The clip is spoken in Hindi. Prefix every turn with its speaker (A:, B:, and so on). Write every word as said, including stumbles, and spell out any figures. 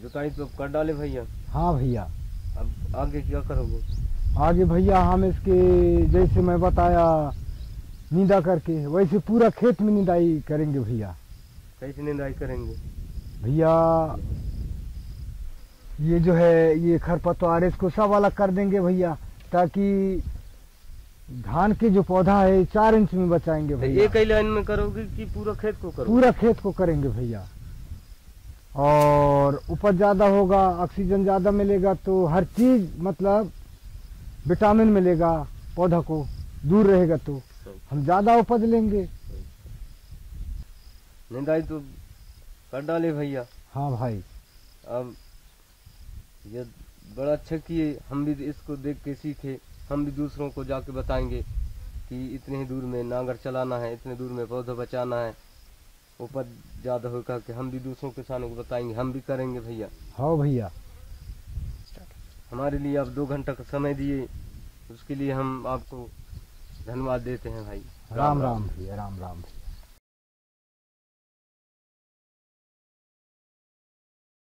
A: जुताई तो कर डाले भैया।
B: हाँ भैया।
A: अब आगे क्या करोगे?
B: आगे भैया हम इसके जैसे मैं बताया निंदा करके वैसे पूरा खेत में निंदाई करेंगे भैया।
A: कैसे निंदाई करेंगे
B: भैया? ये जो है ये खरपतवार इसको सब अलग कर देंगे भैया, ताकि धान के जो पौधा है चार इंच में बचाएंगे भैया।
A: एक ही लाइन में करोगे कि पूरा खेत को करोगे?
B: पूरा खेत को करेंगे भैया। और उपज ज्यादा होगा, ऑक्सीजन ज्यादा मिलेगा, तो हर चीज मतलब विटामिन मिलेगा, पौधा को दूर रहेगा तो हम ज्यादा उपज लेंगे।
A: निंदाई तो कर डाले भैया।
B: हाँ भाई।
A: अब ये बड़ा अच्छा किए, हम भी इसको देख के सीखे, हम भी दूसरों को जाके बताएंगे कि इतने ही दूर में नांगर चलाना है, इतने दूर में पौधा बचाना है, उपज ज्यादा होगा कि हम भी दूसरों किसानों को बताएंगे, हम भी करेंगे भैया।
B: हाँ भैया।
A: हमारे लिए आप दो घंटा का समय दिए, उसके लिए हम आपको धन्यवाद देते हैं भाई।
B: राम राम भैया, राम राम।